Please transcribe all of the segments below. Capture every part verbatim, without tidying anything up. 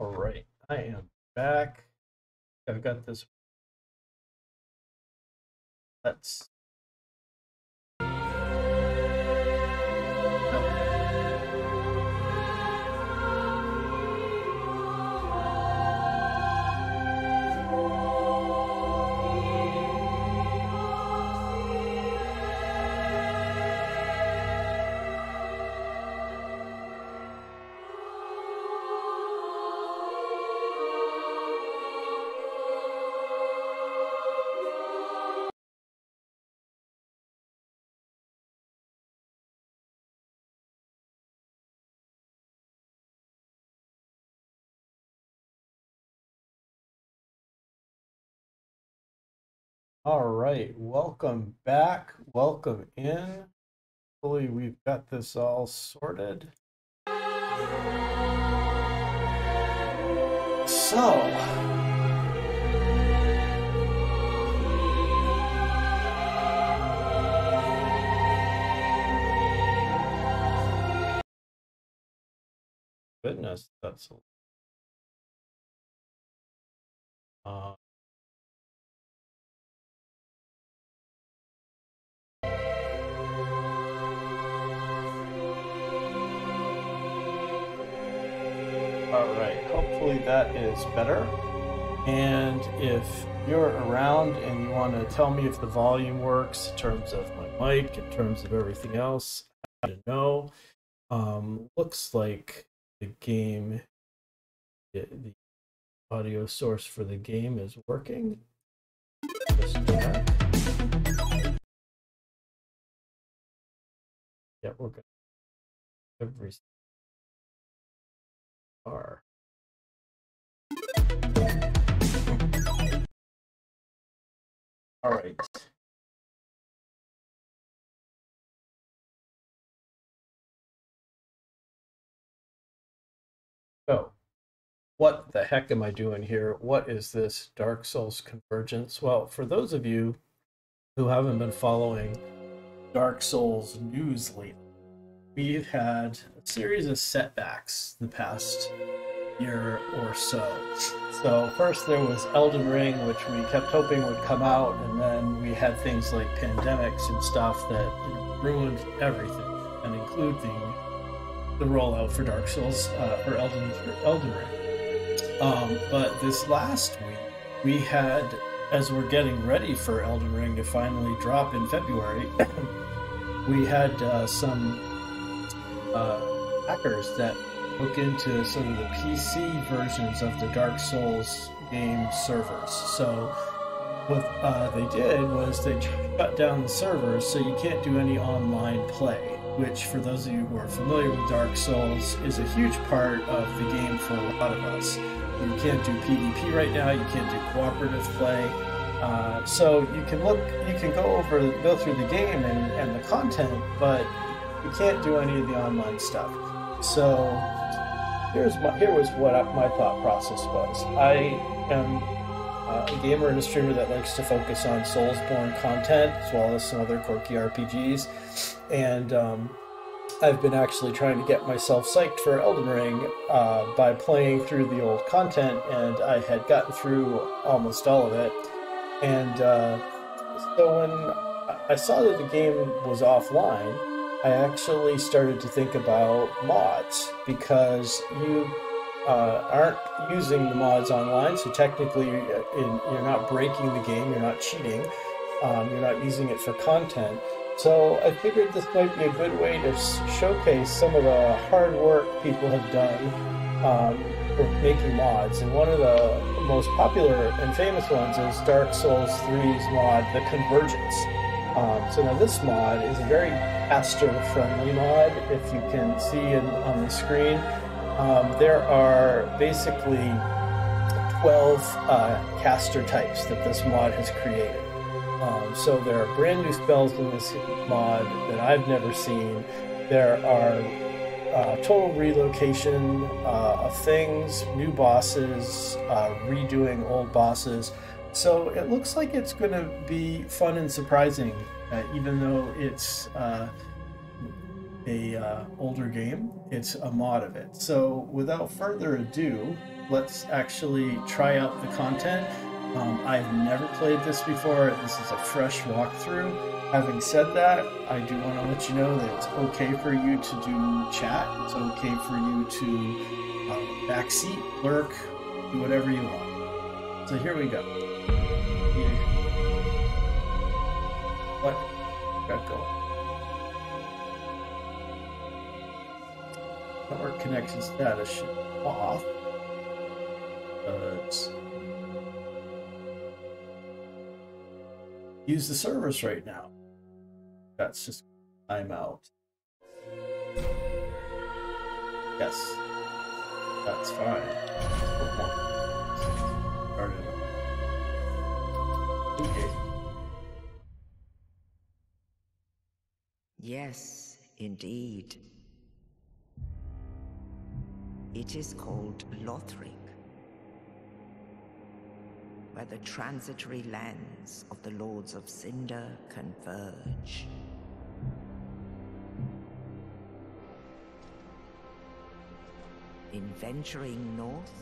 All right, I am back. I've got this. Let's. All right, welcome back. Welcome in. Hopefully, we've got this all sorted. So, goodness, that's a uh, all right, hopefully that is better. And if you're around and you want to tell me if the volume works in terms of my mic, in terms of everything else, I don't know. Um, looks like the game, the, the audio source for the game is working. Just check. Yeah, we're good. Every star. All right. So, what the heck am I doing here? What is this Dark Souls Convergence? Well, for those of you who haven't been following Dark Souls news lately, we've had a series of setbacks the past year or so. So first there was Elden Ring, which we kept hoping would come out, and then we had things like pandemics and stuff that you know, ruined everything, and including the rollout for Dark Souls uh, for Elden for Elden Ring. Um, but this last week we had, as we're getting ready for Elden Ring to finally drop in February, we had uh, some uh, hackers that look into sort of the P C versions of the Dark Souls game servers. So what uh, they did was they shut down the servers so you can't do any online play, which for those of you who are familiar with Dark Souls is a huge part of the game for a lot of us. You can't do PvP right now, you can't do cooperative play. Uh, so you can look, you can go over, go through the game and, and the content, but you can't do any of the online stuff. So here's my, here was what my thought process was. I am a gamer and a streamer that likes to focus on Soulsborne content as well as some other quirky R P Gs, and um, I've been actually trying to get myself psyched for Elden Ring uh, by playing through the old content, and I had gotten through almost all of it. And uh, so when I saw that the game was offline, I actually started to think about mods, because you uh, aren't using the mods online, so technically in, you're not breaking the game, you're not cheating, um, you're not using it for content. So I figured this might be a good way to showcase some of the hard work people have done um, for making mods. And one of the most popular and famous ones is Dark Souls three's mod, The Convergence. Um, so now this mod is a very caster-friendly mod, if you can see in, on the screen. Um, there are basically twelve uh, caster types that this mod has created. Um, so there are brand new spells in this mod that I've never seen. There are uh, total relocation uh, of things, new bosses, uh, redoing old bosses. So it looks like it's going to be fun and surprising, uh, even though it's uh, a uh, older game. It's a mod of it. So without further ado, let's actually try out the content. Um, I've never played this before. This is a fresh walkthrough. Having said that, I do want to let you know that it's okay for you to do chat. It's okay for you to um, backseat, lurk, do whatever you want. So here we go. Yeah. What? Got going. Network connection status should be off. But use the service right now. That's just timeout. Yes, that's fine. Start it up. Okay. Yes, indeed. It is called Lothric, where the transitory lands of the Lords of Cinder converge. In venturing north,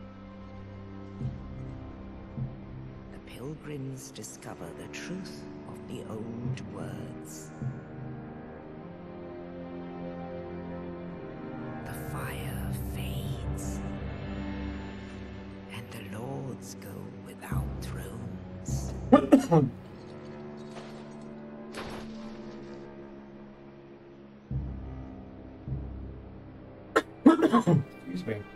the pilgrims discover the truth of the old words. The fire fades, and the lords go without thrones. Excuse me.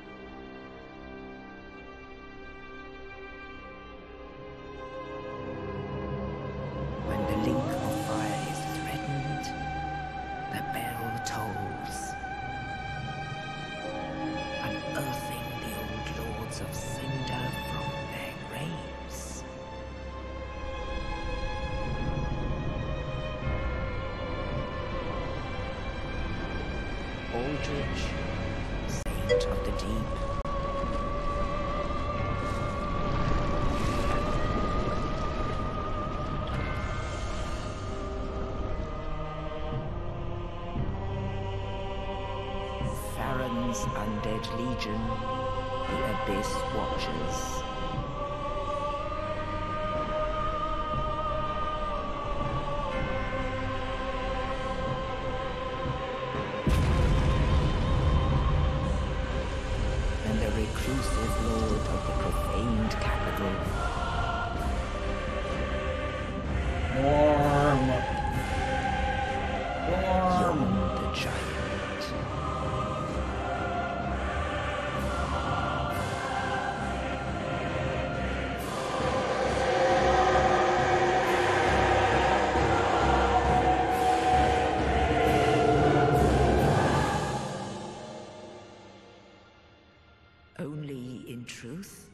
When the link of fire is threatened, the bell tolls, unearthing the old lords of Cinder from their graves. Aldrich, Saint of the Deep. Farron's Undead Legion, the Abyss Watchers. And the reclusive lord of the profaned capital. Warm. Warm. Yon the Giant. Only in truth,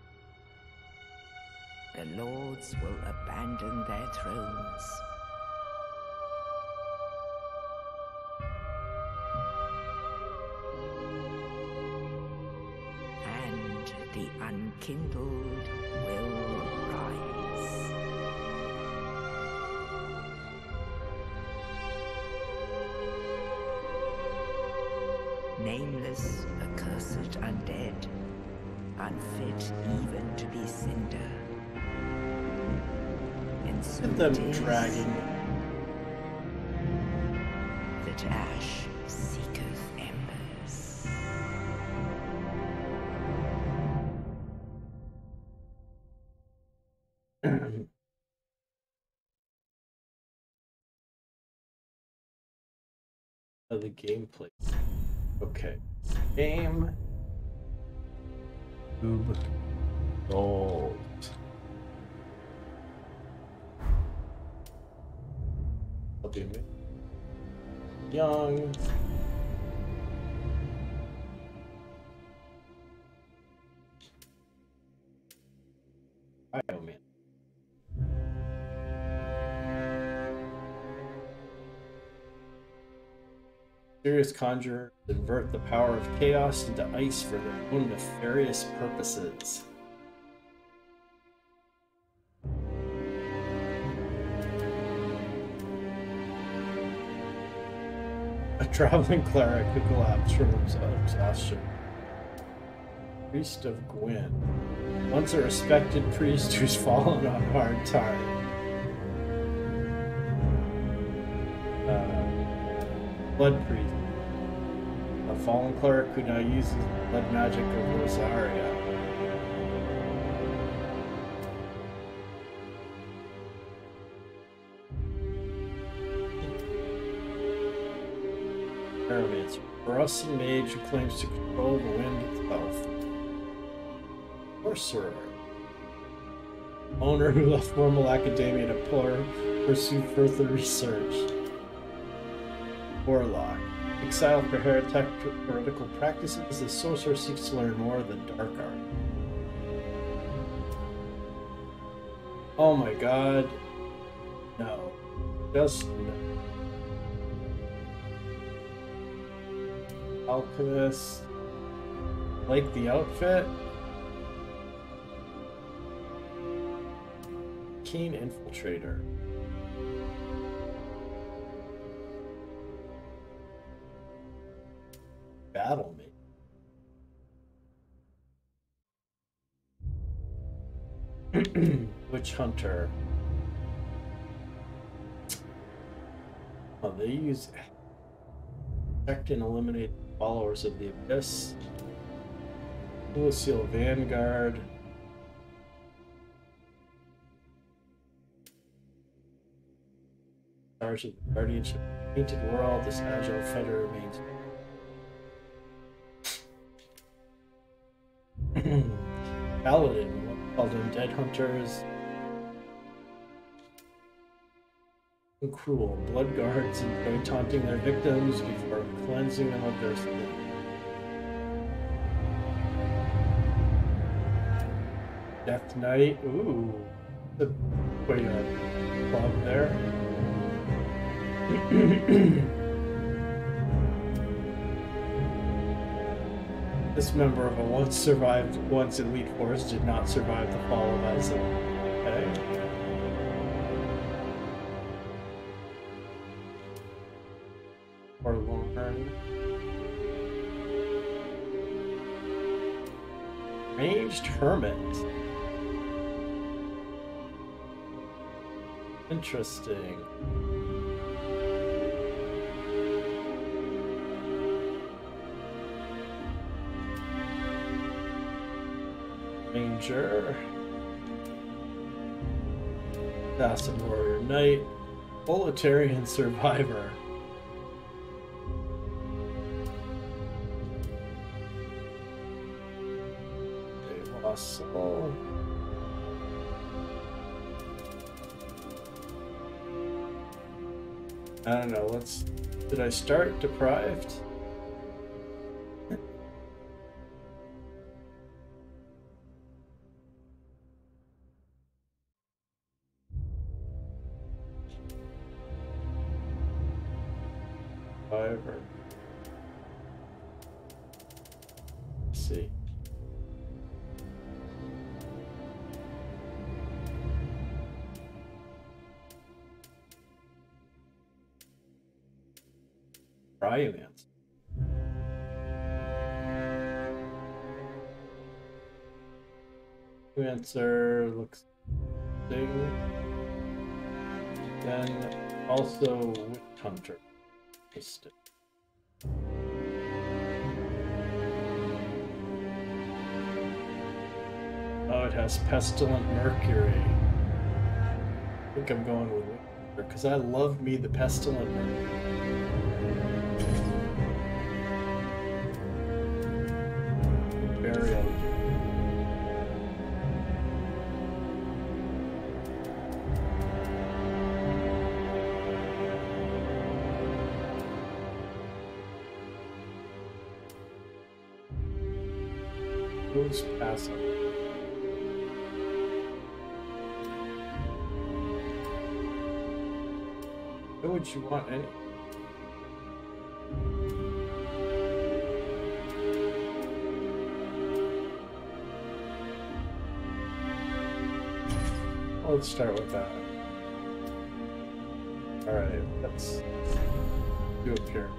the lords will abandon their thrones. And the unkindled will rise. Nameless, accursed undead, unfit even to be cinder. And so Look at it them is dragging. that ash seeketh embers. Oh, the gameplay. Okay. Game. Oob. Gold. I'll do me. Young. Oh man. Serious conjurers invert the power of chaos into ice for their own nefarious purposes. A traveling cleric who collapsed from exhaustion. Priest of Gwyn. Once a respected priest who's fallen on hard times. Uh, blood priest. A fallen cleric who now uses the blood magic of Rosaria. Pyromancer. Russian mage who claims to control the wind itself. Sorcerer. Owner who left formal academia to pour, pursue further research. Warlock. Exiled for heretic heretical practices, the sorcerer seeks to learn more of the dark art. Oh my god. No. Just no. Alchemist. Like the outfit. Keen infiltrator. Battle mate. Witch hunter. Oh, they use protect and eliminate followers of the Abyss. Lucille Vanguard. Charge of the guardianship of the painted world, this agile fighter remains. Paladin, what called undead hunters. And cruel. Blood guards enjoy taunting their victims before cleansing them of their sin. Death Knight. Ooh. The quite a club there. This member of a once survived, once elite force did not survive the fall of Isaac. Okay. Forlorn. Ranged Hermit. Interesting. Ranger. Assassin Warrior Knight. Proletarian Survivor. Soul. I don't know, let's... Did I start deprived? However... Let's see. Cryomancer. Cryomancer looks thing. Then also Witch Hunter. Interesting. Oh, it has Pestilent Mercury. I think I'm going with Witch Hunter because I love me the Pestilent Mercury. Burial. Who's passing? Why would you want any? Let's start with that. Alright, let's do appearance.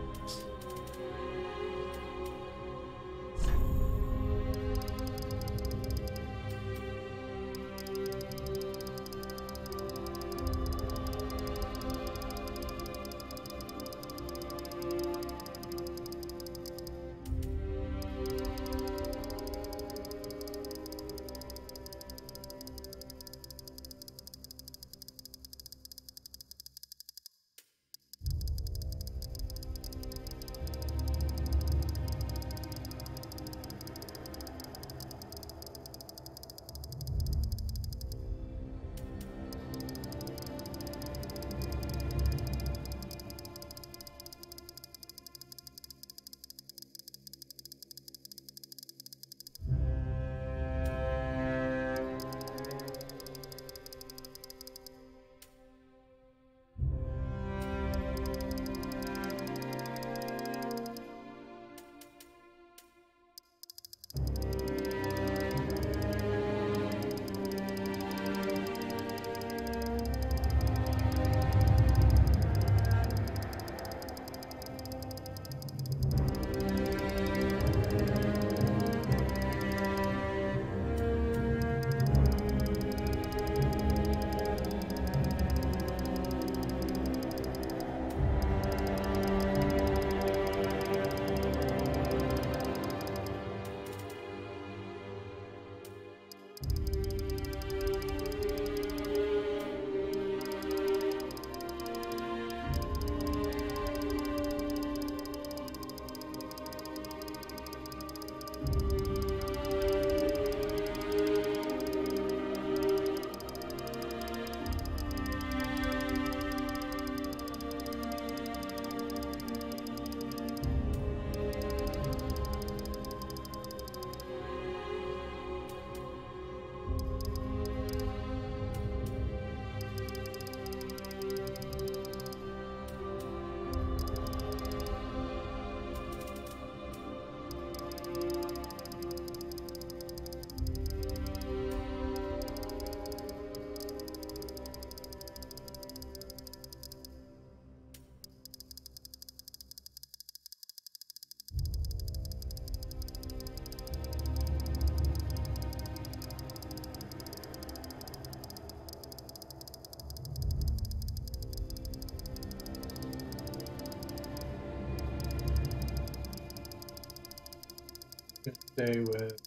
stay with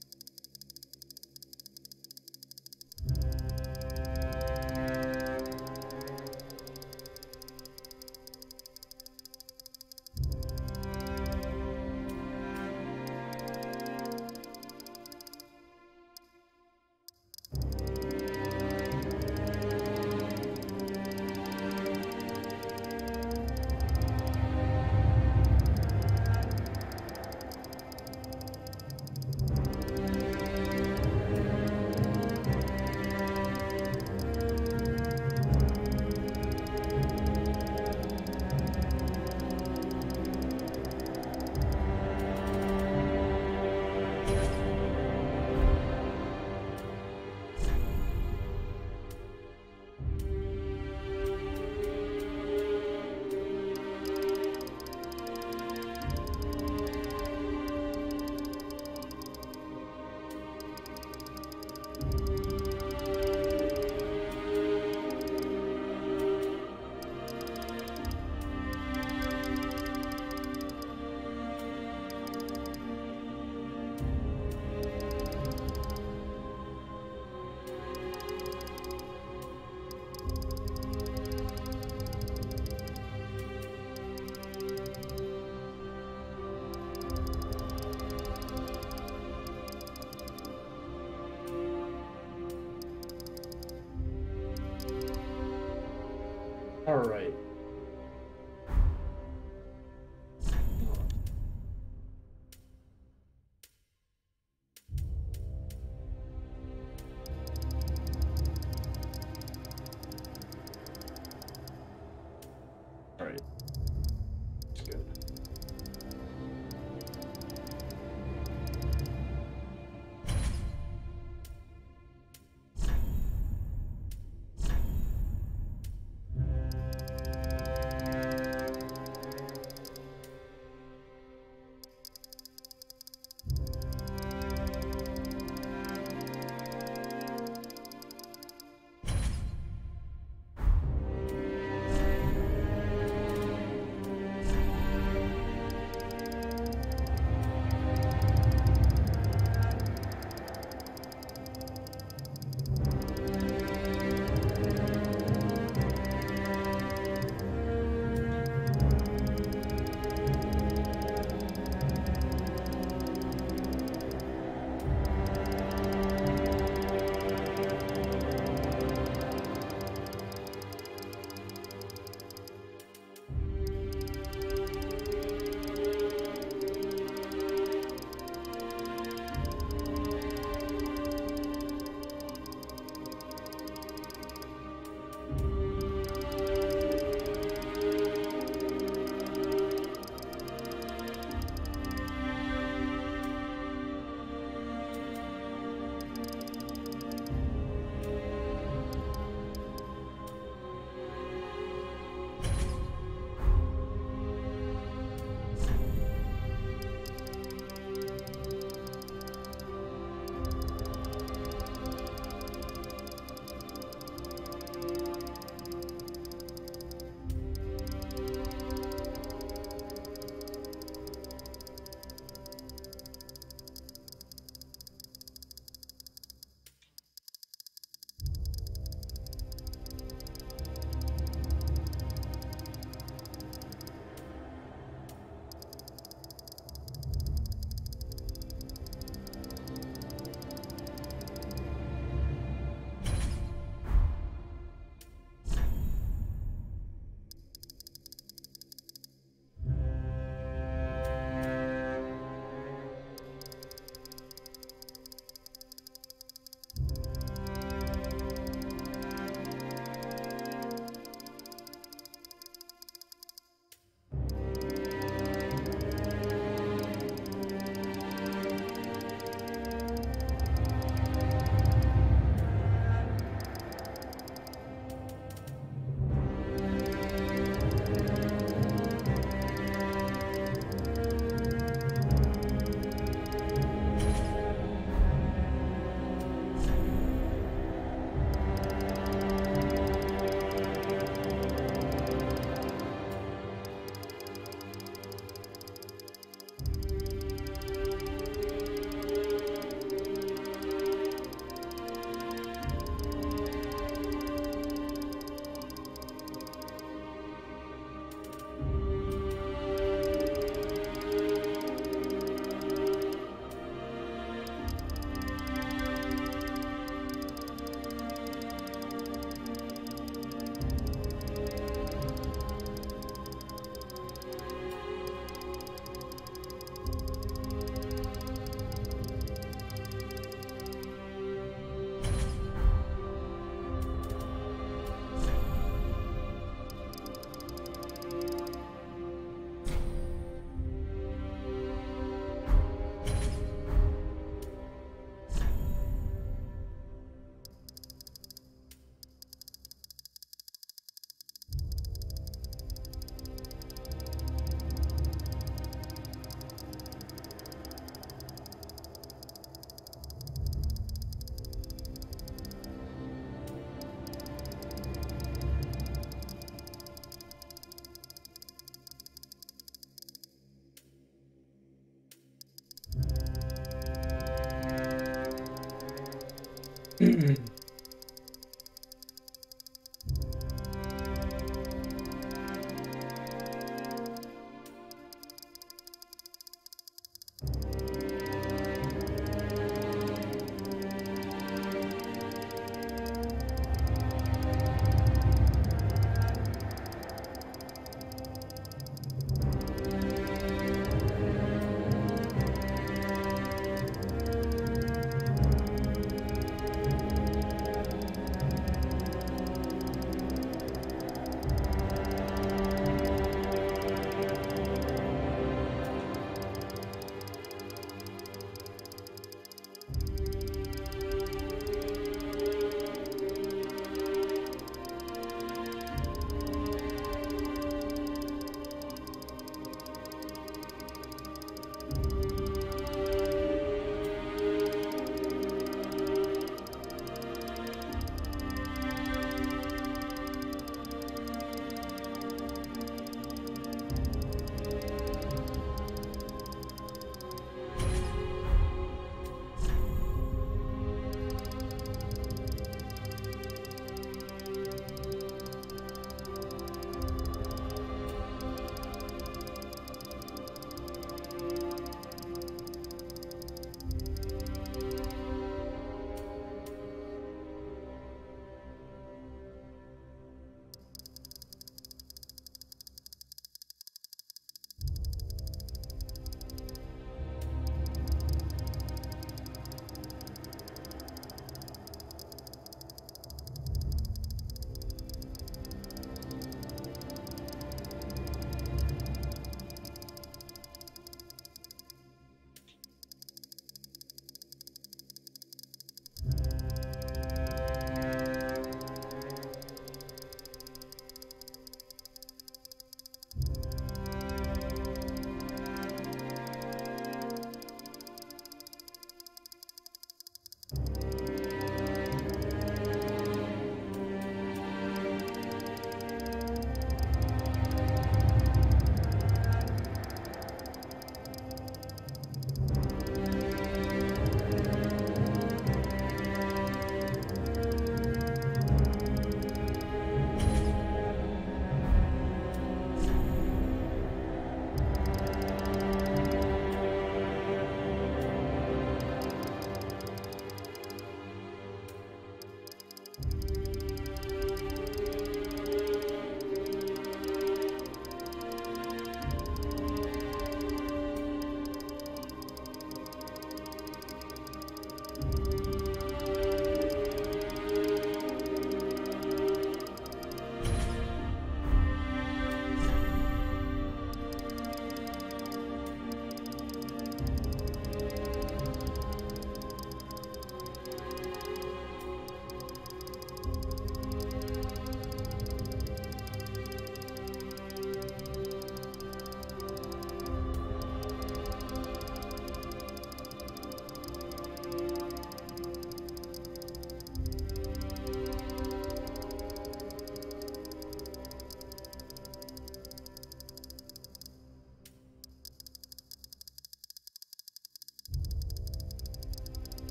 all right. All right. That's good.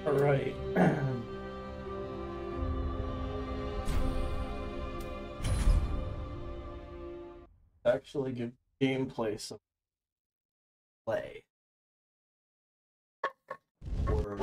All right. Actually give gameplay some play. Or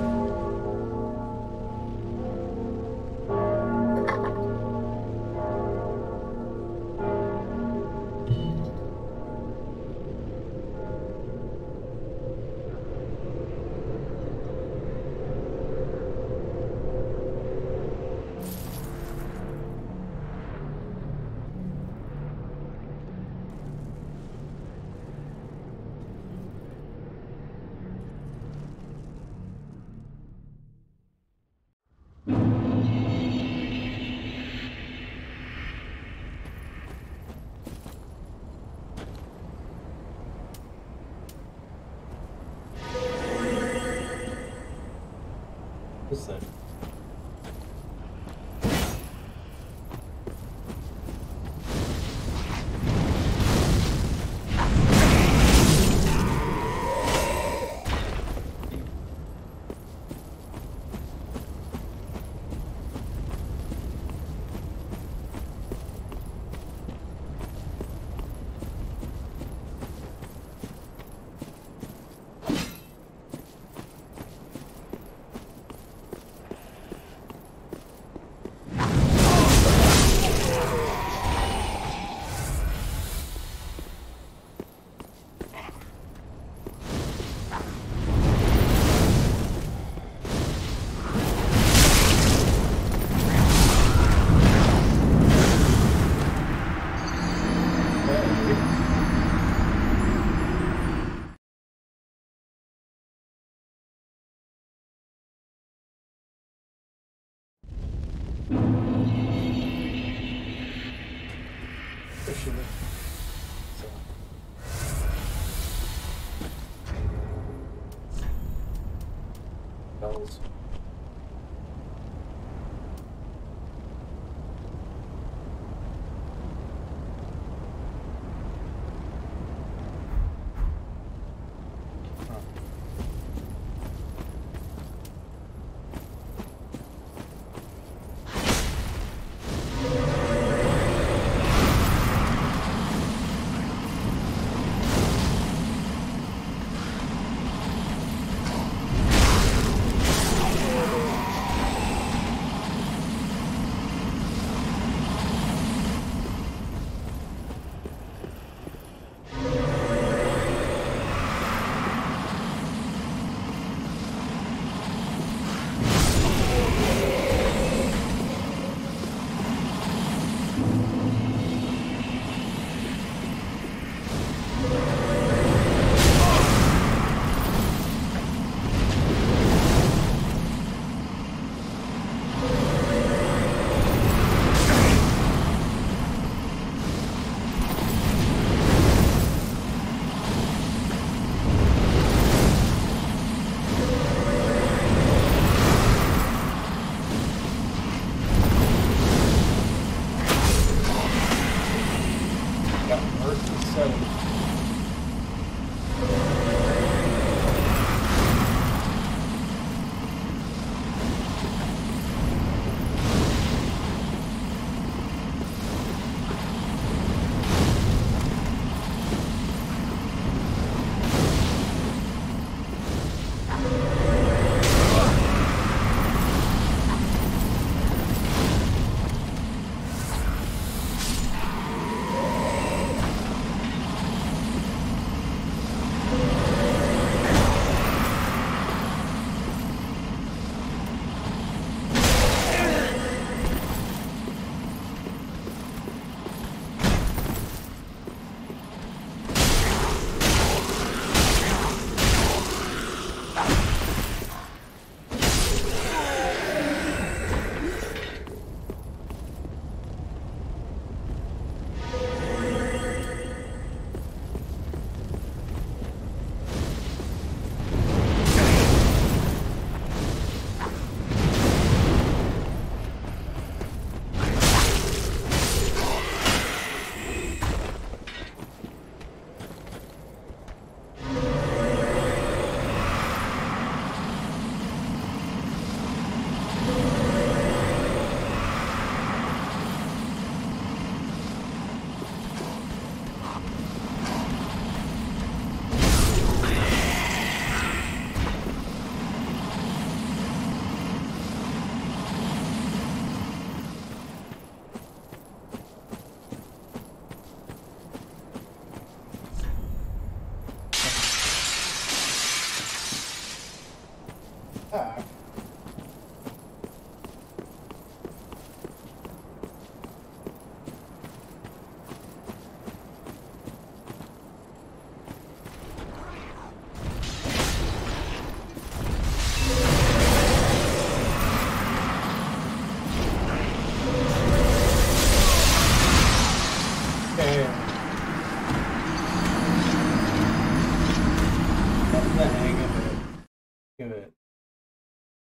what's that? Pushing it. So. Bells. back. Okay. That's the hang of it. Give it.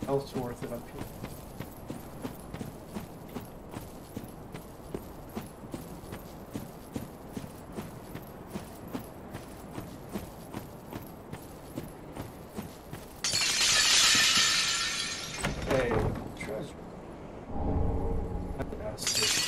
else worth it up here? Hey, treasure. Fantastic.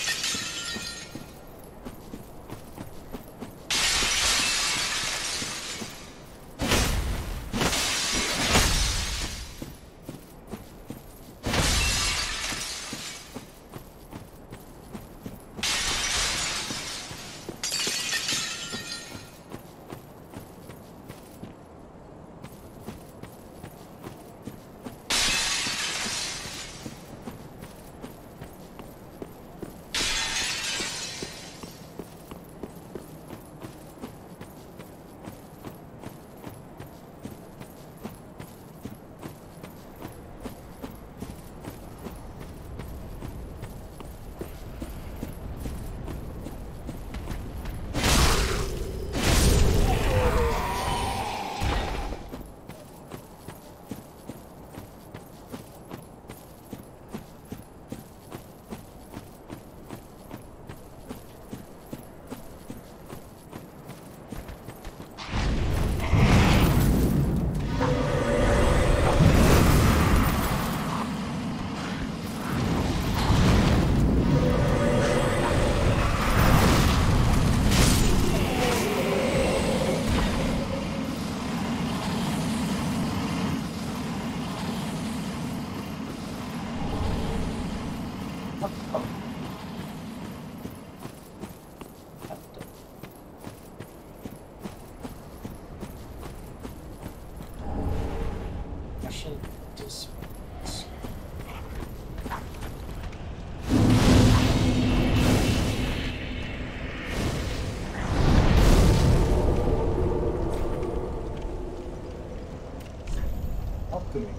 Alchemy.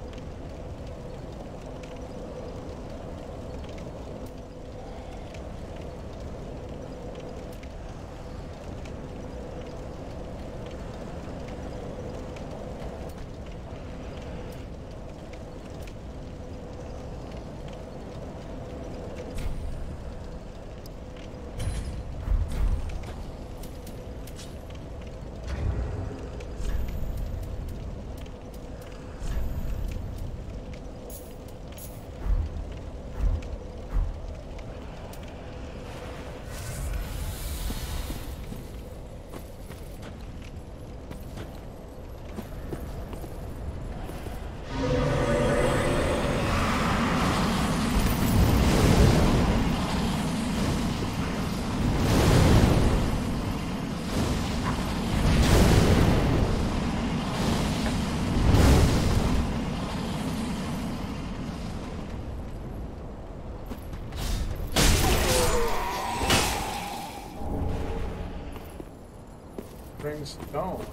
Bring stone.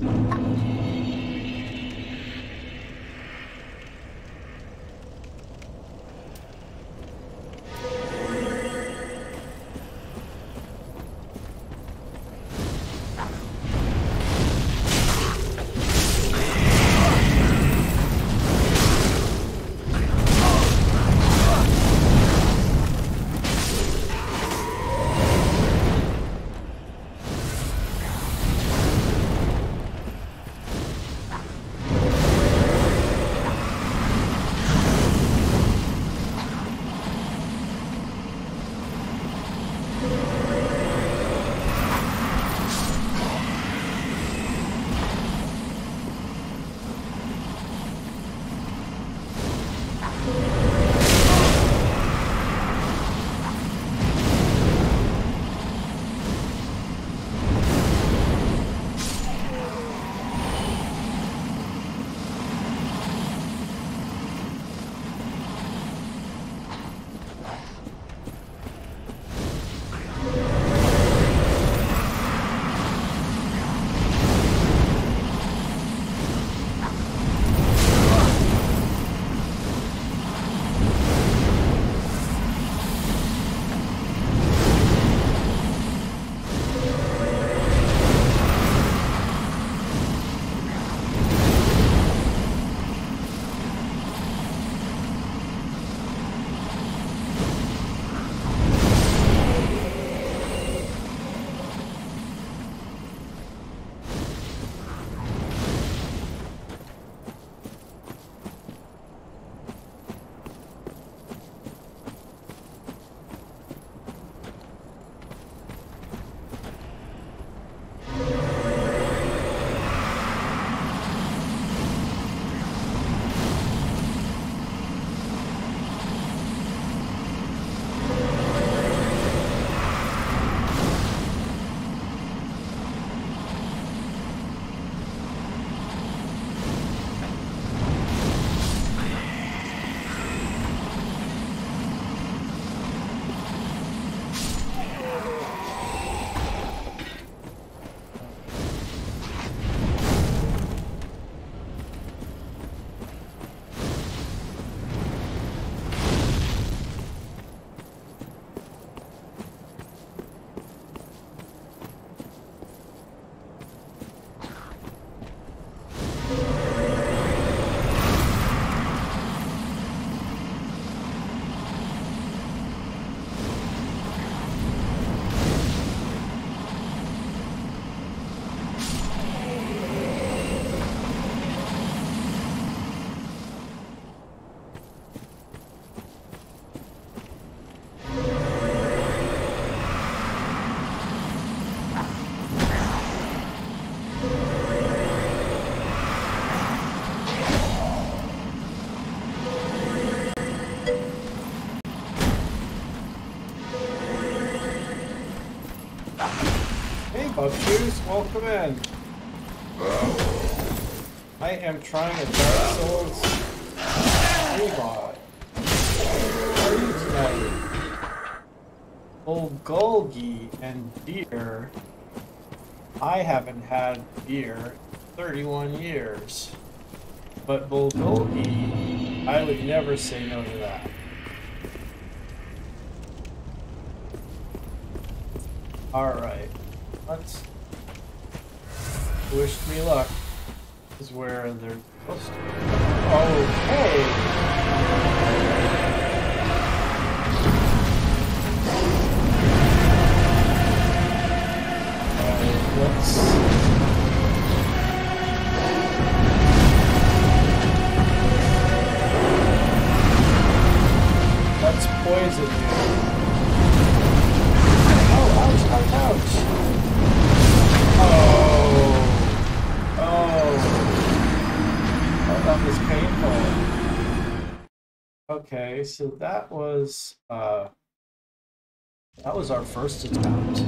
Bugjuice, welcome in. I am trying a Dark Souls Revod. How are you tonight? Bulgogi and beer. I haven't had beer in thirty-one years. But Bulgogi, I would never say no to that. Alright. Let's wish me luck is where they're supposed to be. Oh, hey! Alright, let's... Let's poison you. Oh, ouch, ouch, ouch! Oh, oh, oh, that was painful. Okay, so that was, uh, that was our first attempt.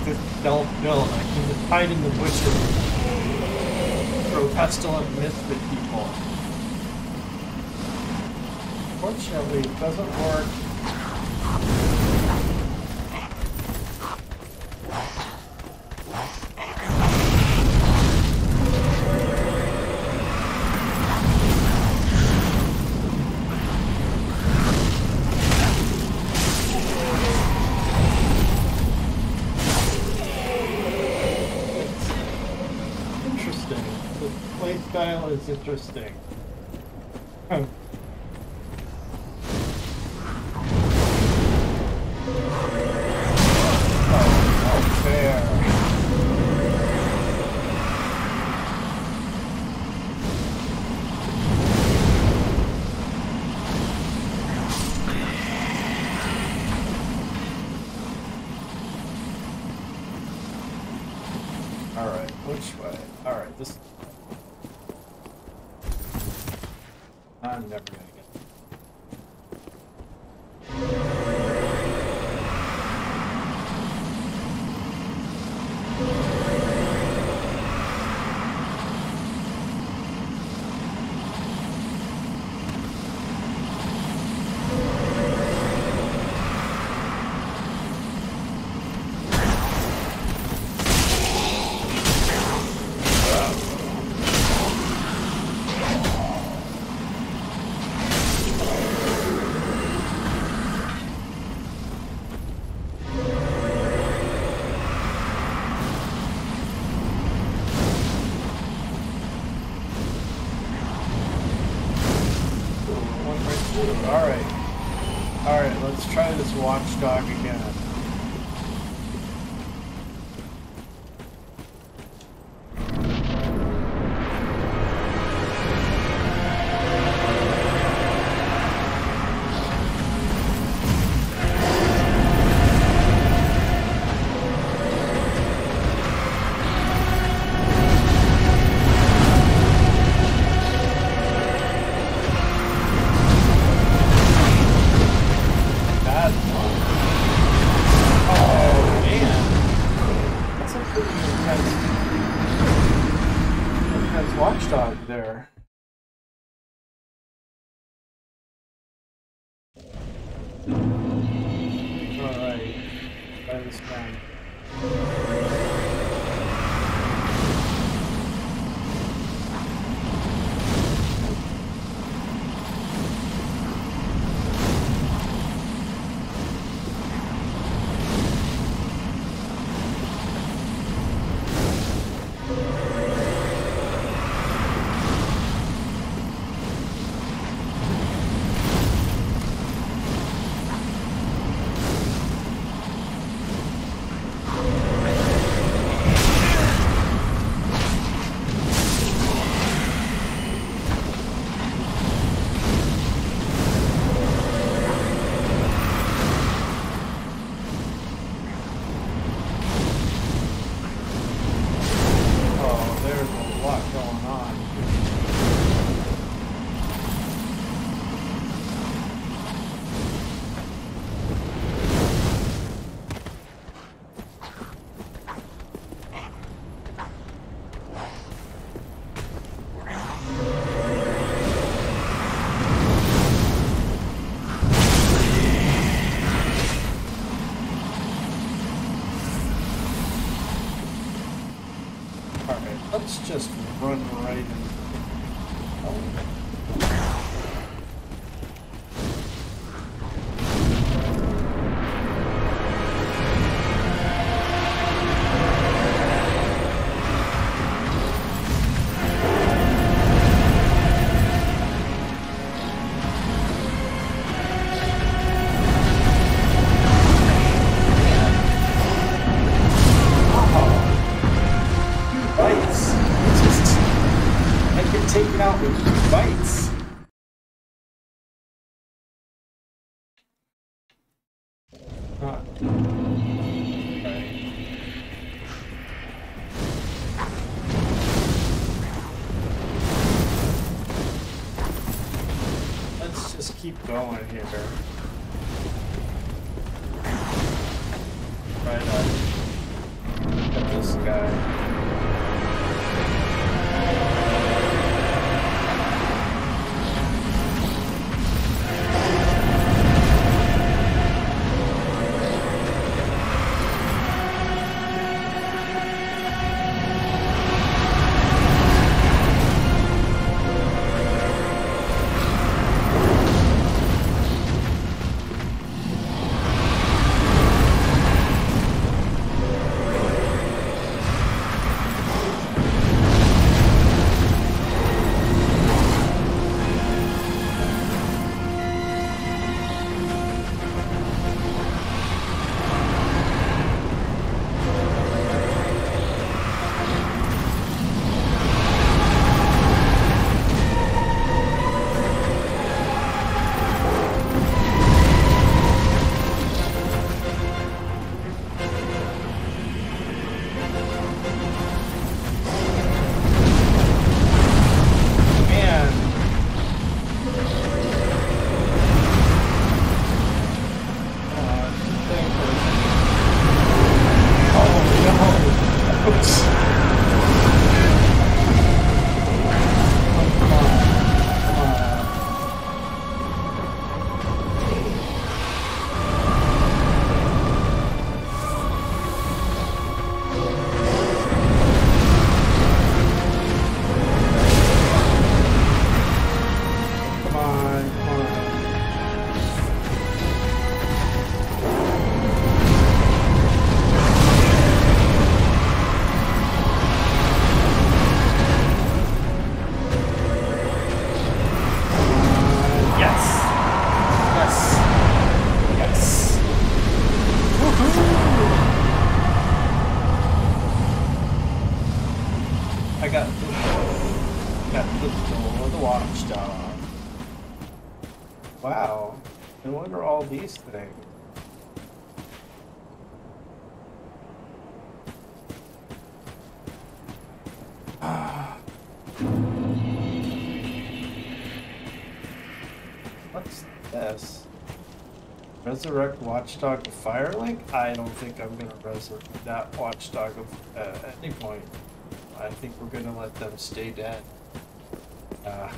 just don't build. I can just hide in the bushes, throw pestilent mist at people. Unfortunately, it doesn't work. Style is interesting. Huh. Oh, not fair. All right, which way? All right, this. I'm never gonna get it. Alright. Alright, let's try this watchdog again. Watchdog there. Alright, try this gun. Let's just run right in. Oh. Taken out with bites. Ah. Okay. Let's just keep going here. Try to Wow. And what are all these things? What's this? Resurrect Watchdog of Firelink? I don't think I'm gonna resurrect that Watchdog of, uh, at any point. I think we're gonna let them stay dead. Uh,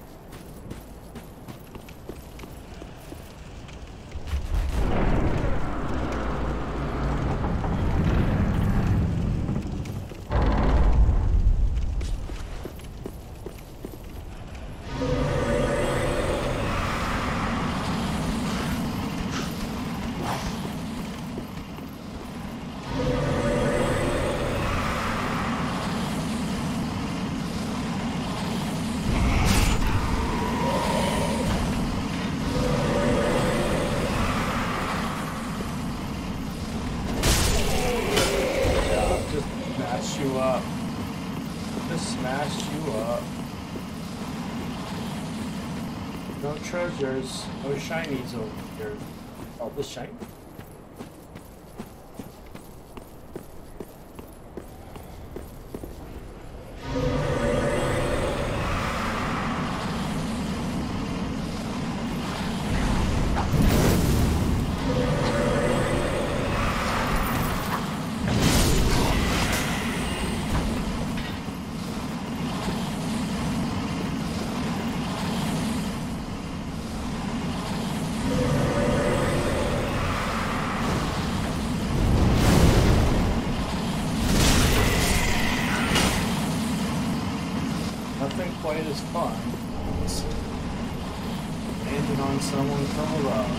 treasures, no shinies over here. Oh, the shiny. Quite as fun as landing on someone from above.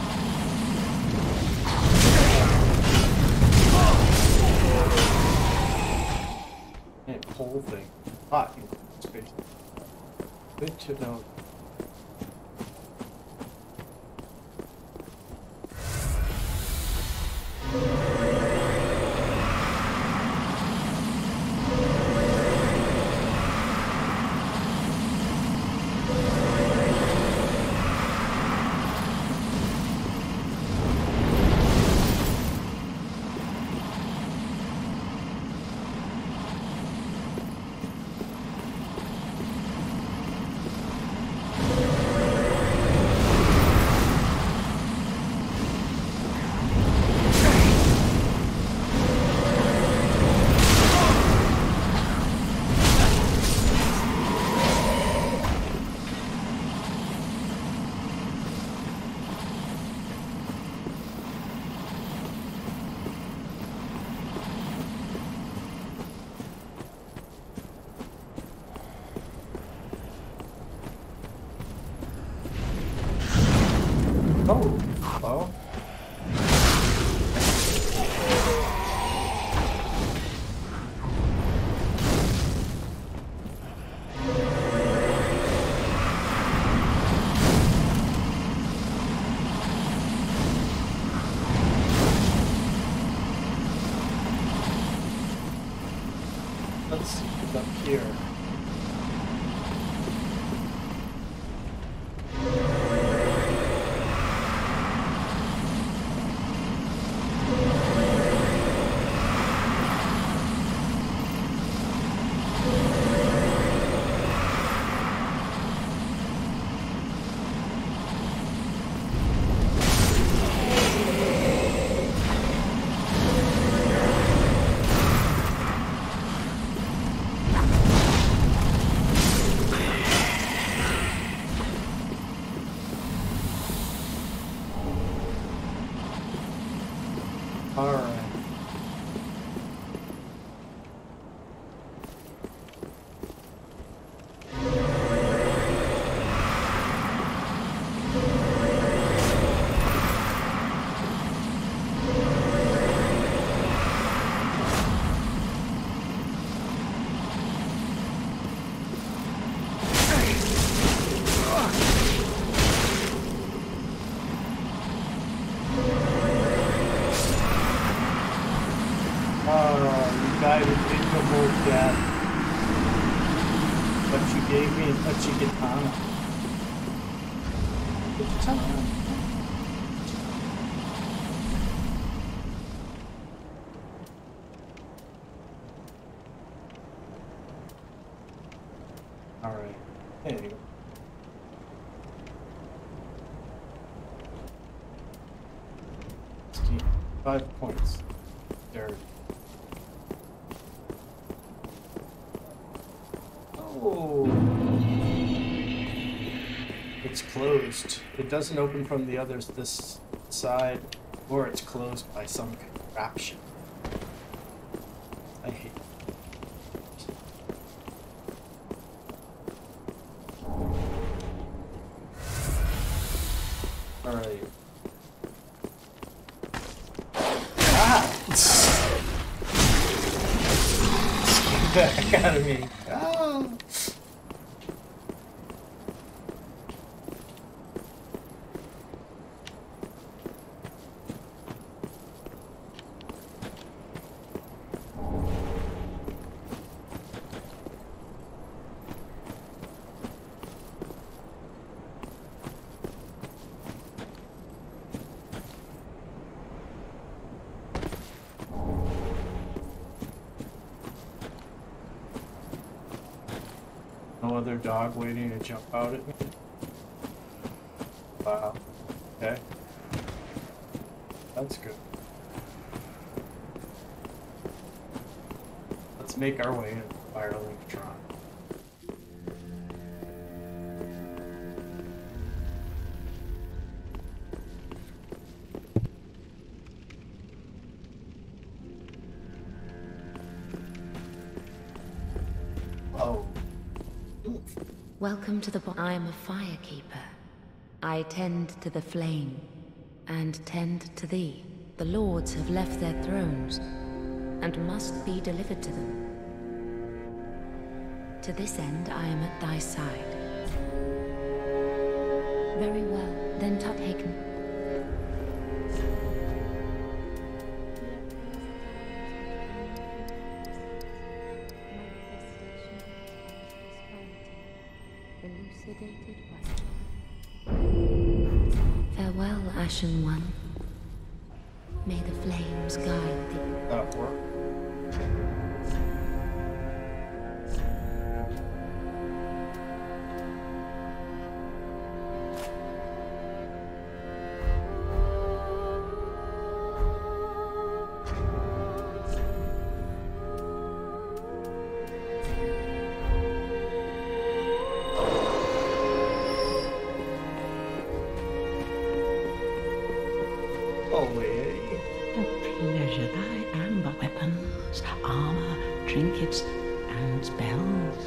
And whole thing hot in space. Good to know. Oh, well. Let's see what's up here. you died an ignoble death, but you gave me a Tachikatana. Katana. All right. Hey. Five points. There. Oh. It's closed. It doesn't open from the others this side, or it's closed by some contraption. I hate it. Alright. Get the heck out of me. Ah. No other dog waiting to jump out at me? Wow. Okay. That's good. Let's make our way into Firelinkatron. Oh. Welcome to the bo- I am a firekeeper. I tend to the flame, and tend to thee. The lords have left their thrones, and must be delivered to them. To this end I am at thy side. Very well, then Tuthaken. Farewell, Ashen One. May the flames guide thee. That work. Trinkets and spells.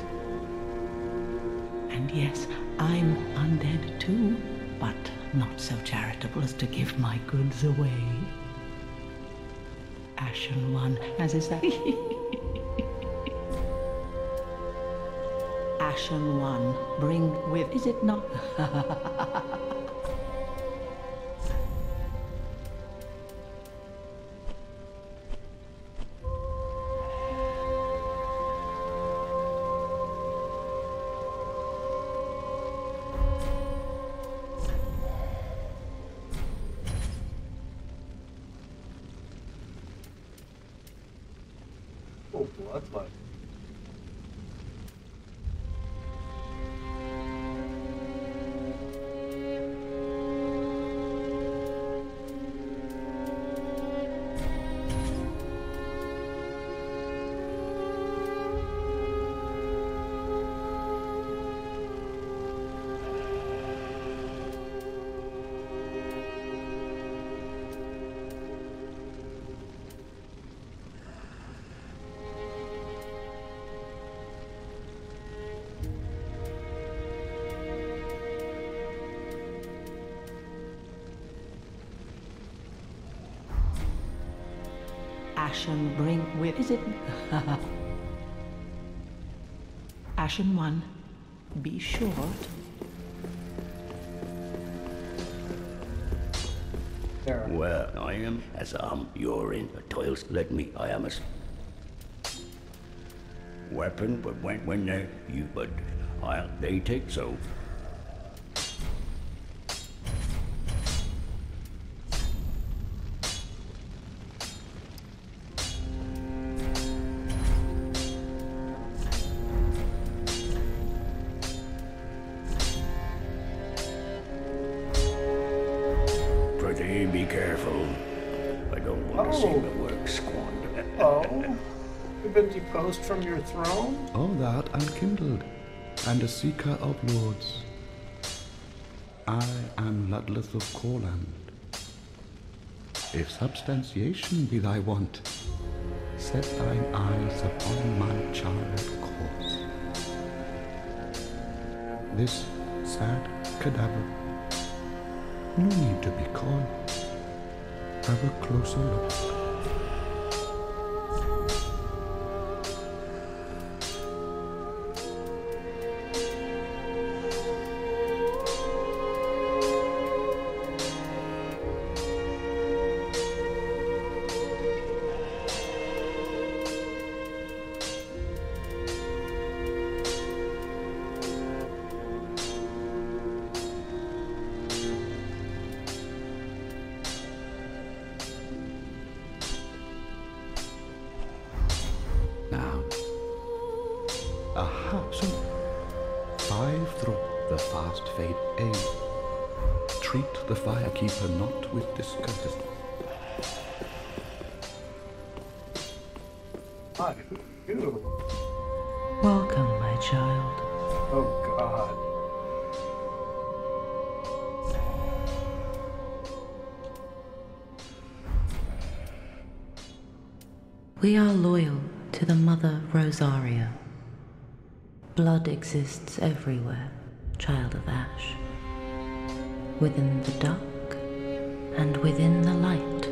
And yes, I'm undead too, but not so charitable as to give my goods away. Ashen One, as is that. Ashen One, bring with, is it not? Oh, bloodline. Ashen bring with, is it? Ashen One, be short. There. Well, I am as I am. You're in the toils. Let me. I am as. weapon, but when when they you but I'll they take so. Pretty be careful. I don't want to see Oh. my work squandered. Oh, you've been deposed from your throne? All that unkindled, and a seeker of lords. I am Ludleth of Corland. If substantiation be thy want, set thine eyes upon my charred corse. This sad cadaver, no need to be coy. Have a closer look. Now, a house five through the fast fade aid. Treat the firekeeper not with discourtesy. Hi, who are you? Welcome, my child. Oh, God. We are loyal to the Mother Rosaria. Blood exists everywhere, child of ash. Within the dark and within the light.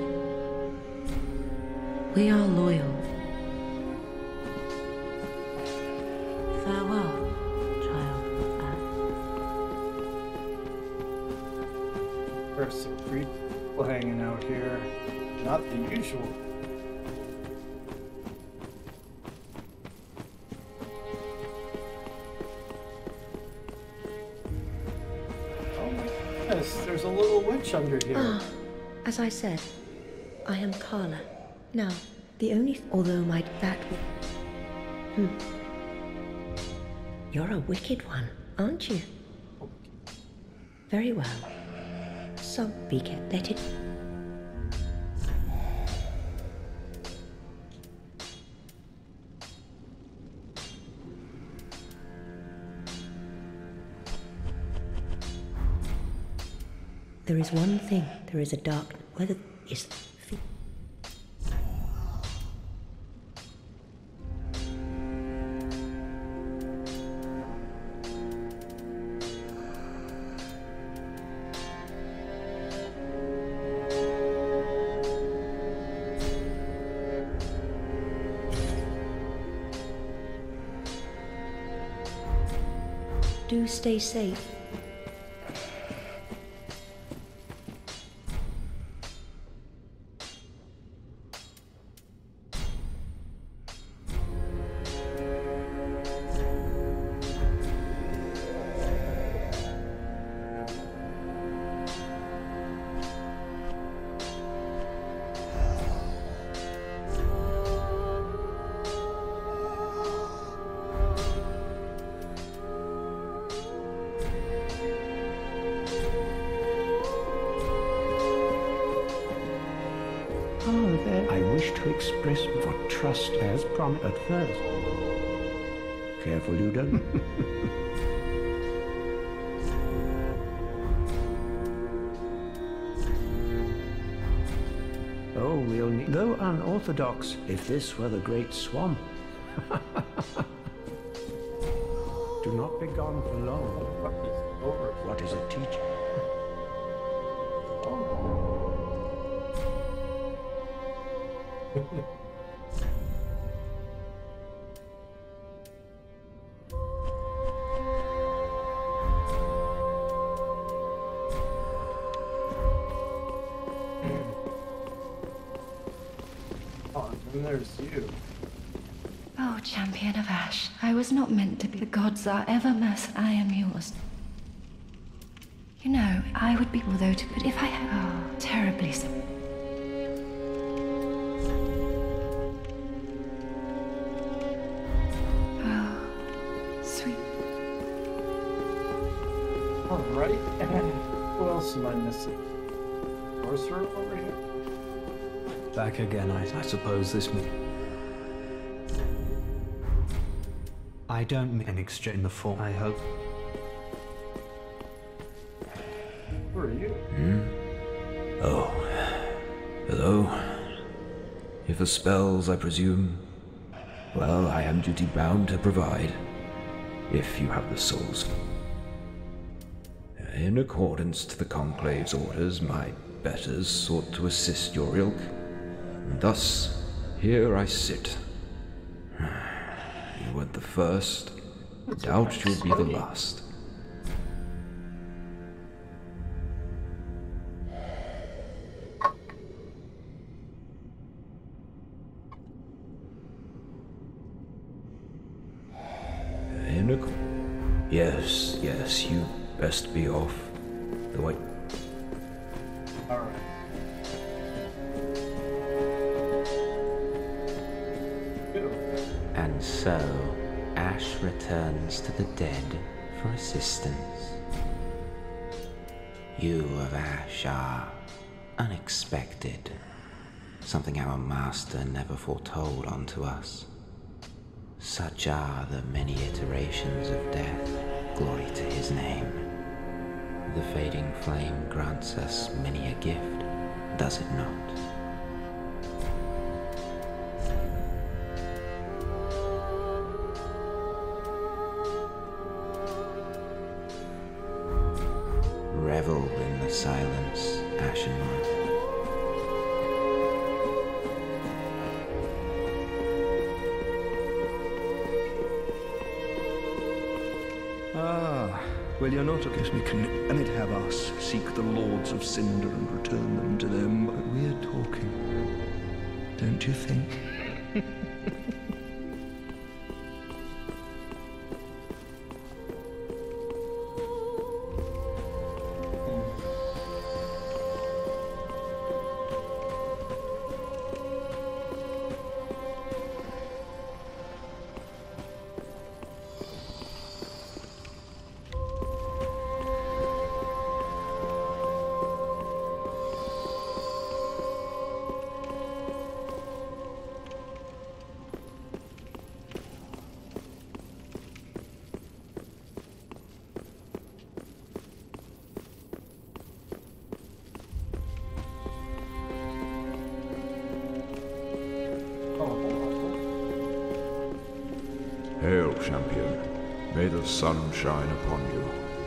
We are loyal. Farewell, child of ash. There's some creep people hanging out here. Not the usual. Yes, there's a little witch under here. Ah, as I said, I am Carla. Now, the only... Although my... that... Hmm. You're a wicked one, aren't you? Very well. So, be careful. Let it... There is one thing. There is a dark... Whether is... Do stay safe. Oh, then I wish to express for trust as promised at first. Careful you don't. Oh, we'll need... Though unorthodox, if this were the great swamp. Do not be gone for long. What is over? What is it teaching? Oh, and there's you. Oh, champion of Ash, I was not meant to be. The gods are ever merciful. I am yours. You know, I would be although to, but if I had, oh, terribly so. Oh, sweet. All right. Who else am I missing? Sorcerer over here? Back again, I, I suppose this means... I don't mean an exchange in the form, I hope. Who are you? Hmm? Oh. Hello. If the spells, I presume, well, I am duty-bound to provide, if you have the souls. In accordance to the Conclave's orders, my betters sought to assist your ilk, and thus, here I sit. You weren't the first, doubt you'll be the last. In a... Yes, yes, you best be off. Though I... Alright. And so, Ash returns to the dead for assistance. You of Ash are unexpected. Something our master never foretold unto us. Such are the many iterations of death. Glory to his name. The fading flame grants us many a gift, does it not? Revel in the silence, Ashen One. Ah, well, you're not. I guess we can, and it have us seek the lords of Cinder and return them to them. But we're talking, don't you think? Hail, champion. May the sun shine upon you.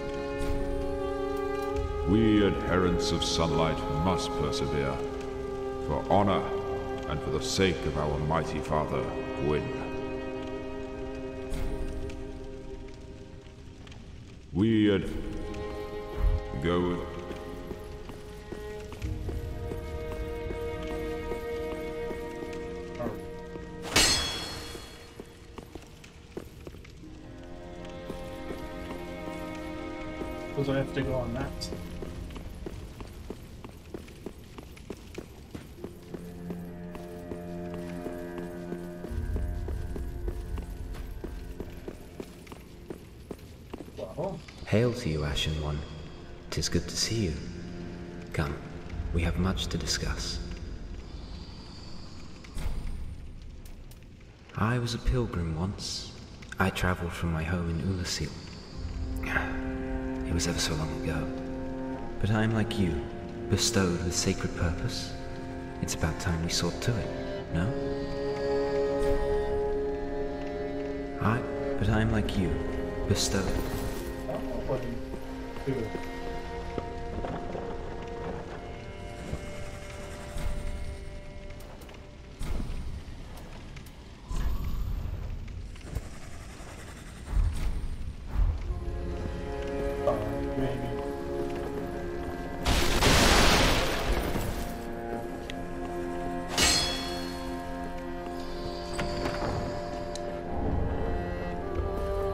We adherents of sunlight must persevere, for honor and for the sake of our mighty father, Gwyn. We ad... go... Suppose I have to go on that. Well. Hail to you, Ashen One. 'Tis good to see you. Come, we have much to discuss. I was a pilgrim once. I traveled from my home in Ulasil. It was ever so long ago. But I am like you, bestowed with sacred purpose. It's about time we sought to it, no? I, but I am like you, bestowed. I don't know what to do.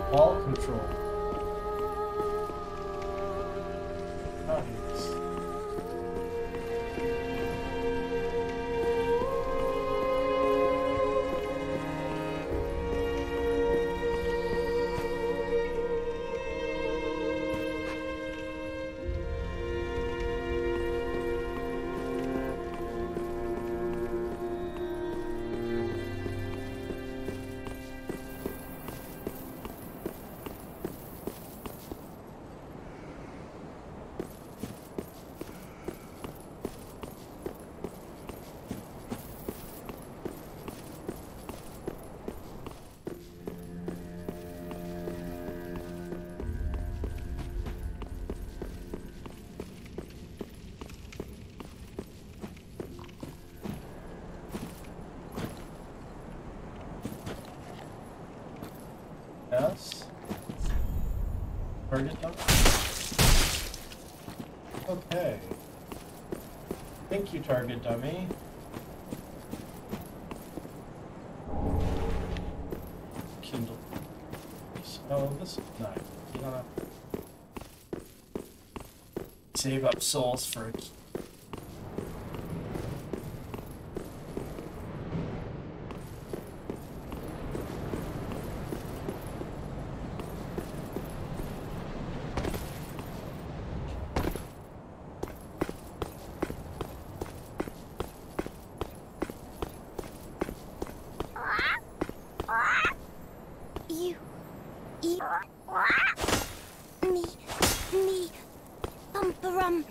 Ball control. Nice. Yes. Target dummy. Okay. Thank you, target dummy. Kindle. Oh, this is nice. You don't have to save up souls for a key. You eat me, me, bumperum.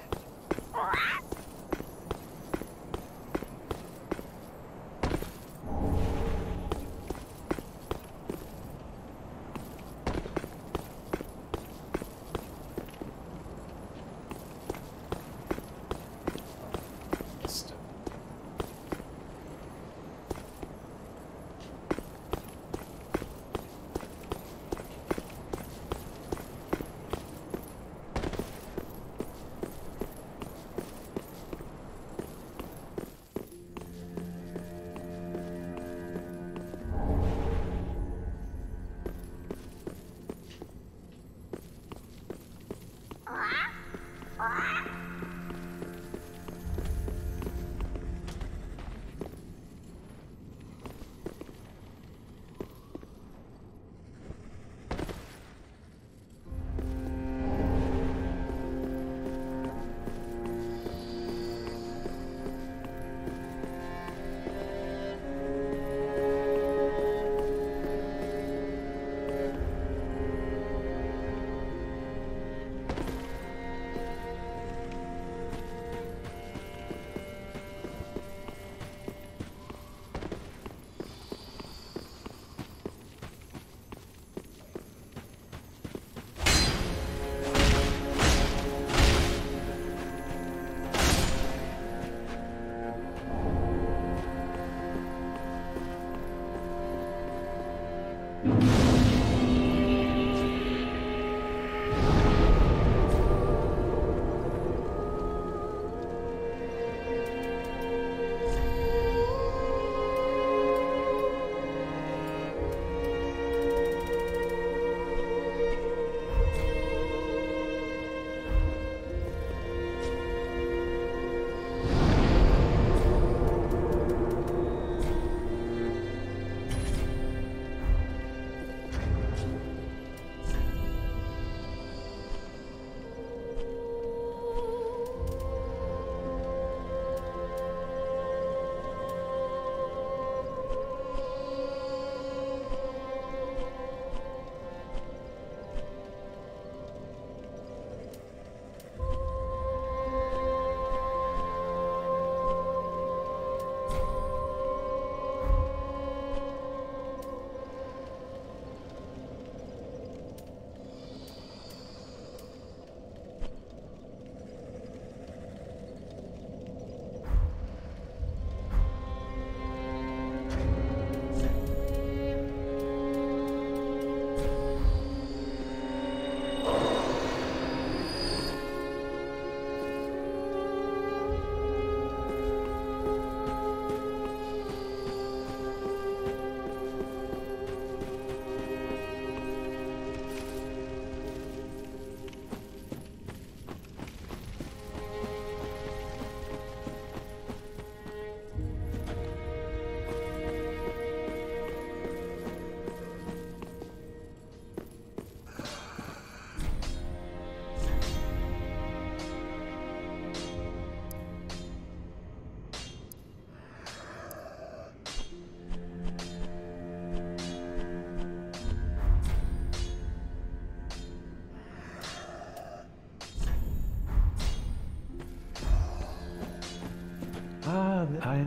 I...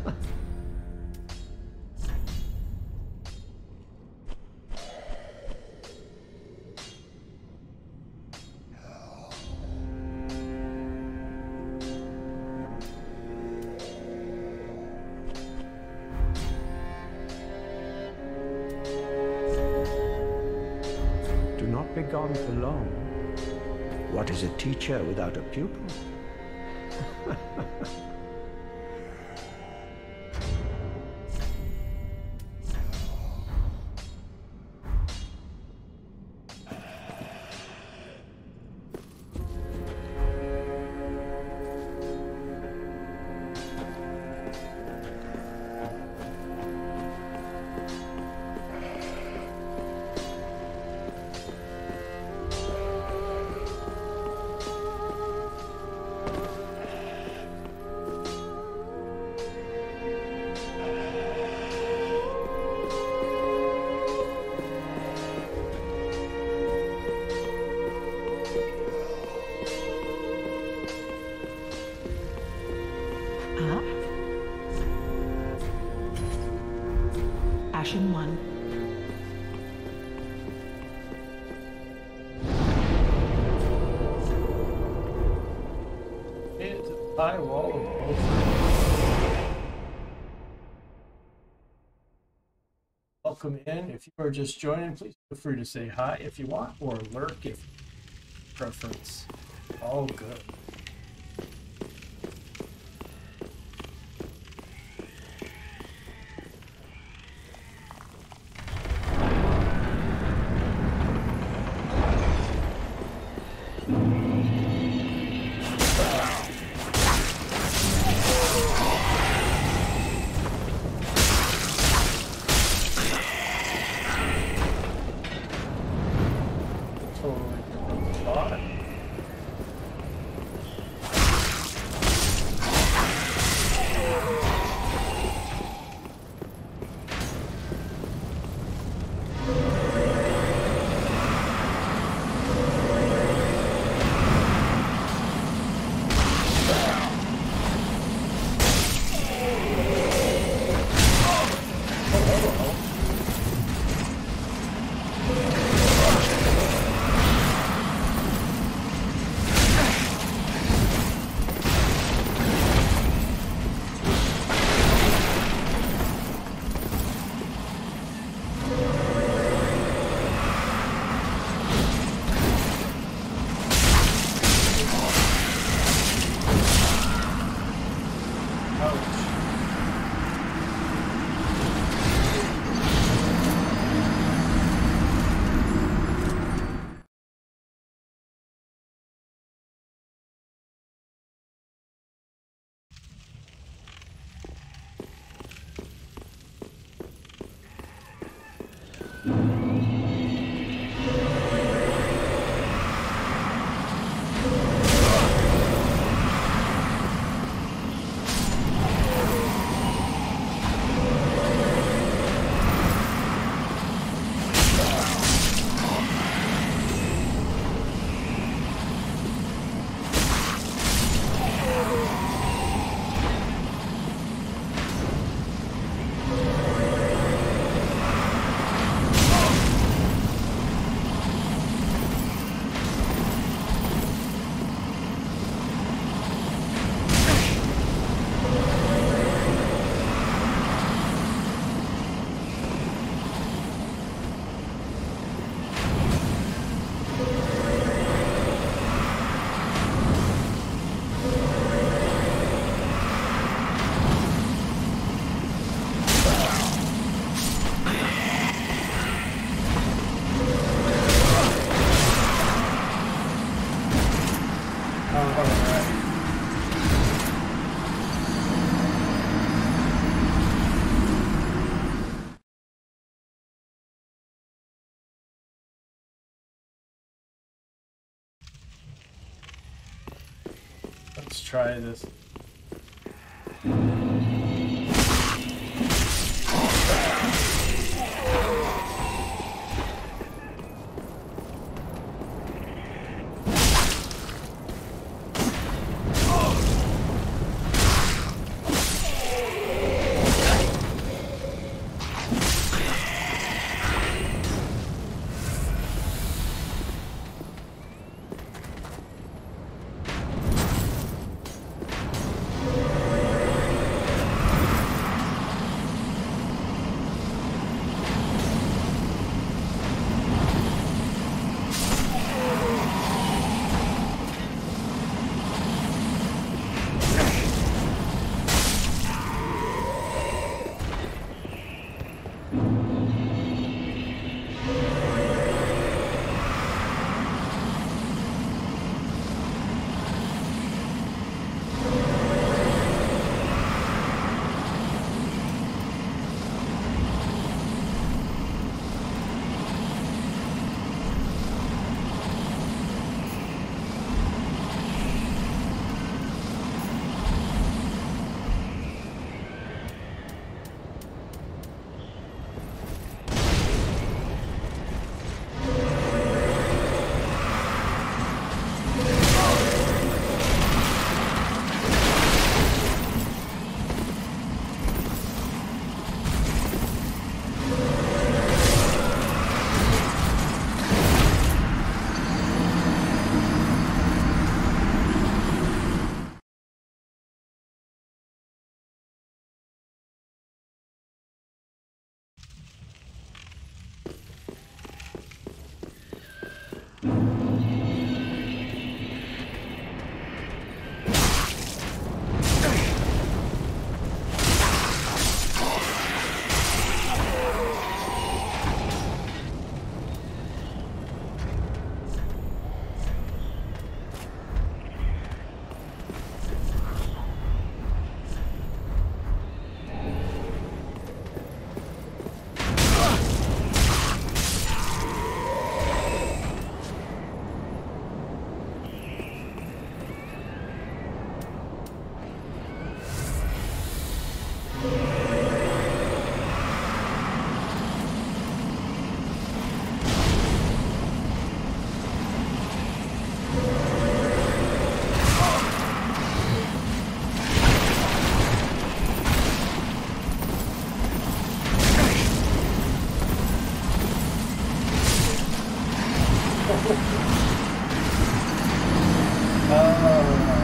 Do not be gone for long. What is a teacher without a pupil? Ashen one. It's a high wall of both. Welcome in. If you are just joining, please feel free to say hi if you want, or lurk if preference. All good. Let's try this. Uh,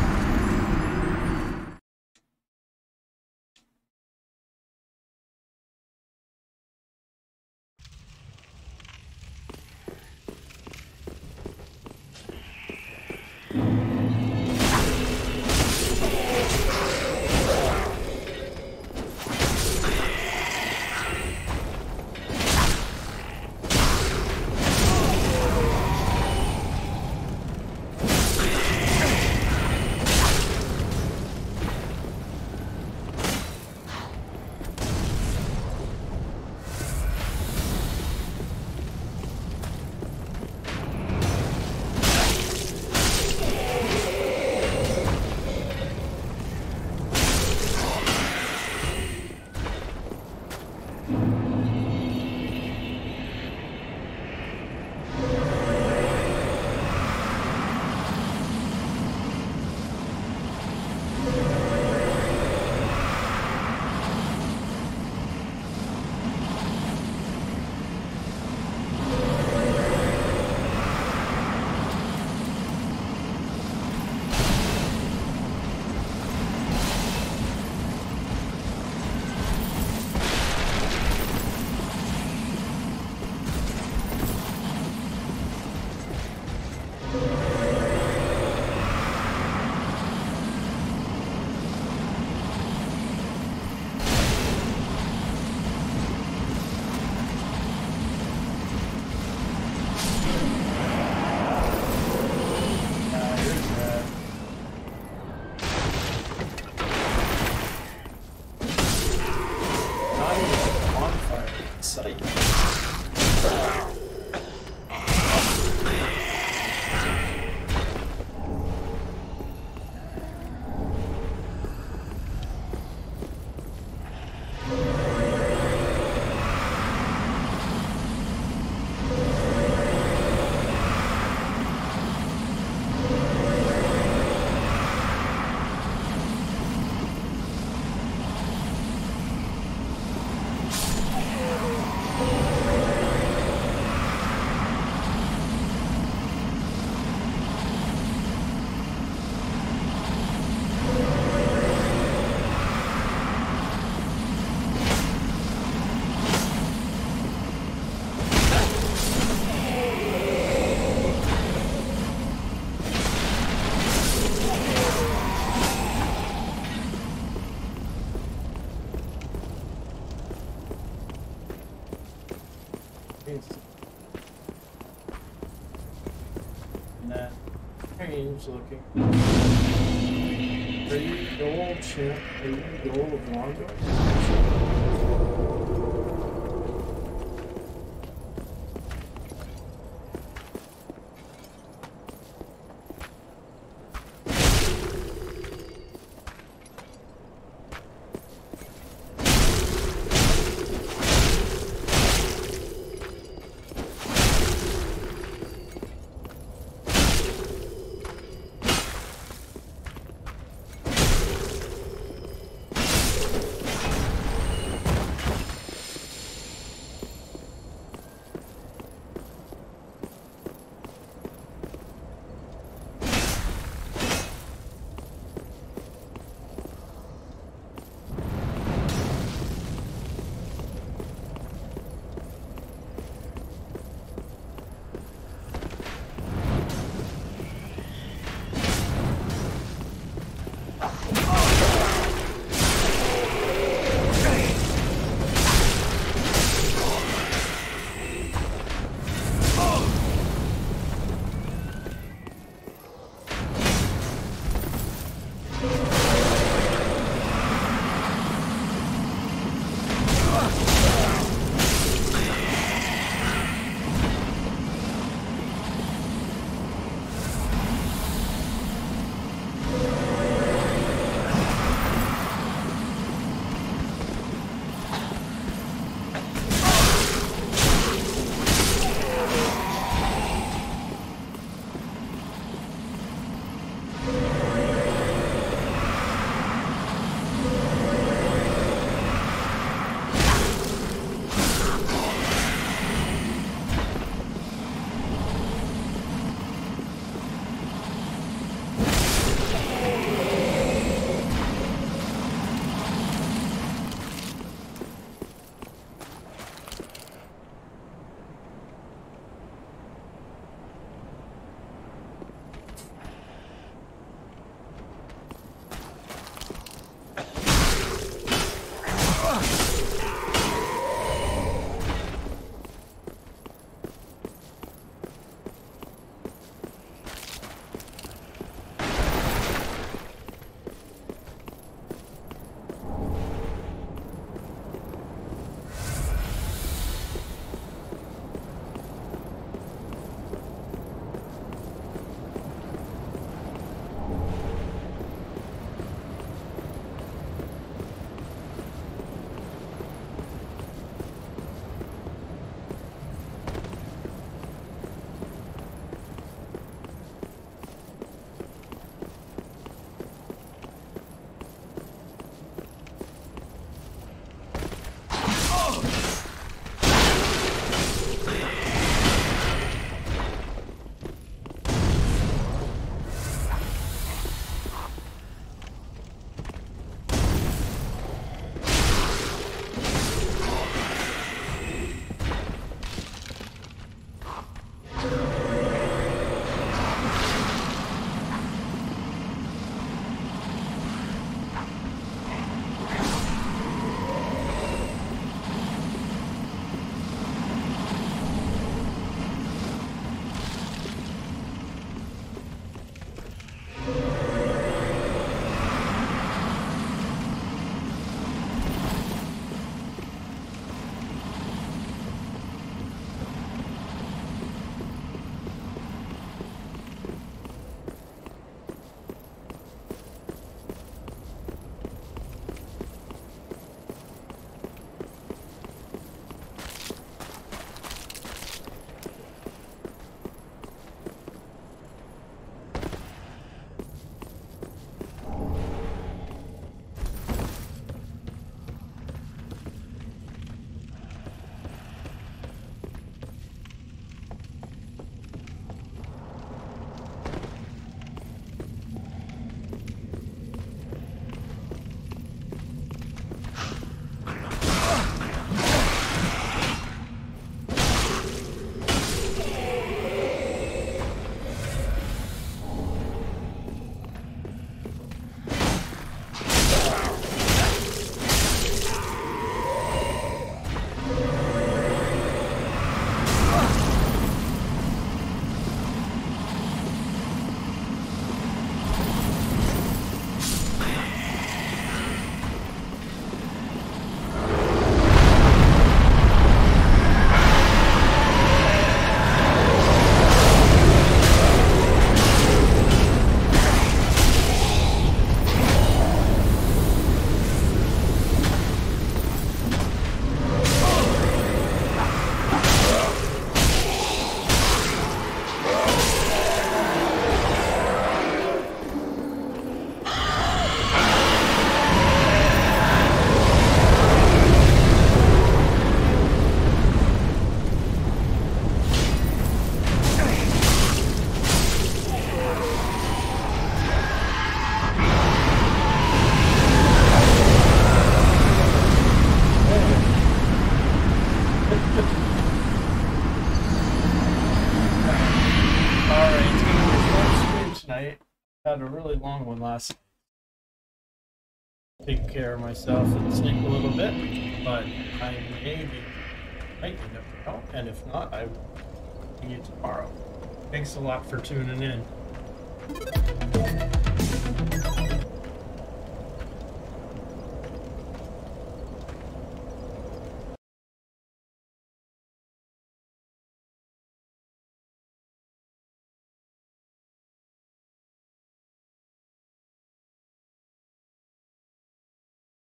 Nah, strange looking. Are you the old champ? Are you the old Longo? Alright, it's going to be a short stream tonight. I had a really long one last night. Take care of myself and sleep a little bit, but I may be, might, you never know, and if not, I will see you tomorrow. Thanks a lot for tuning in.